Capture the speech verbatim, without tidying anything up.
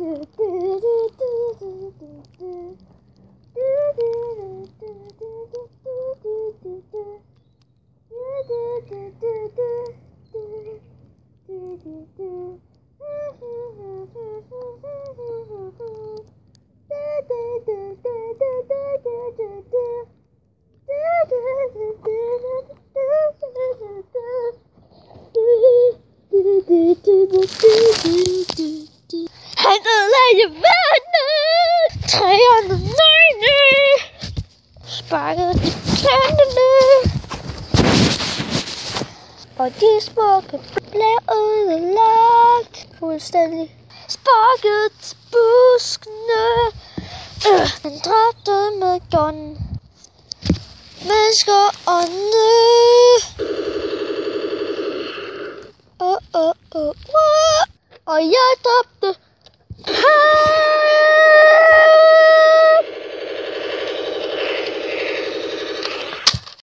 Han ødelagde vandet, træerne nøgne, sparkede de planterne, og de smukke blev ødelagt fuldstændig. Sparkede til buskene, øh, han dræbte med gun, mennesker og nø. Oh, oh, oh, oh. Og jeg dræbte